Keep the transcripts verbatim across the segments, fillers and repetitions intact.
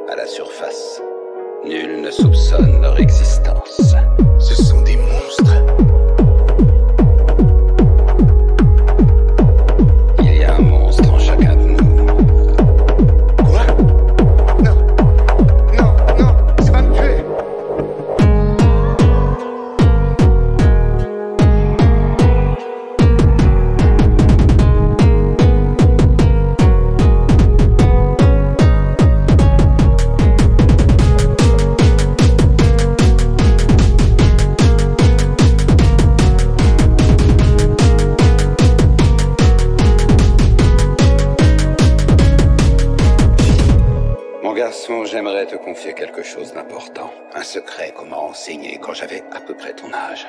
À la surface, nul ne soupçonne leur existence. Ce sont des monstres. Il y a un monstre en chacun de nous. Quoi? Non, non, non, c'est pas me tuer. Garçon, j'aimerais te confier quelque chose d'important. Un secret qu'on m'a enseigné quand j'avais à peu près ton âge.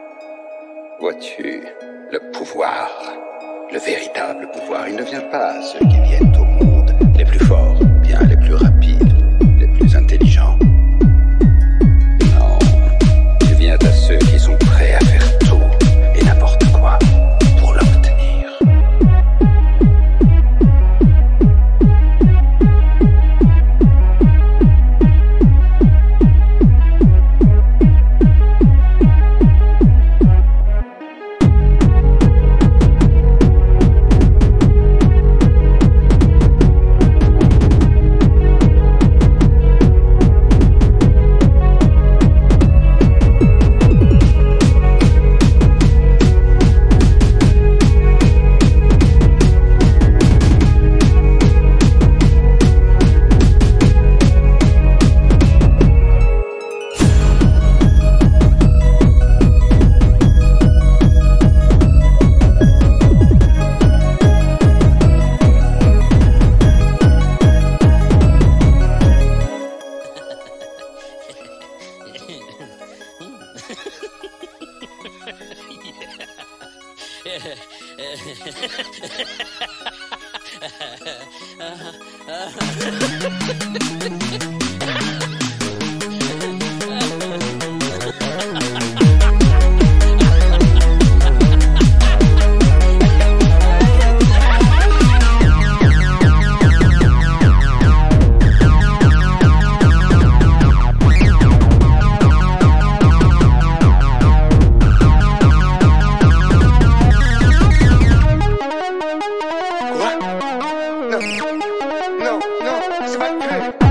Vois-tu, le pouvoir, le véritable pouvoir, il ne vient pas à ceux qui viennent au monde les plus forts, bien les plus rapides, les plus intelligents. Non, il vient à ceux qui sont prêts à faire tout et n'importe quoi pour l'obtenir. Non, non, non, c'est pas le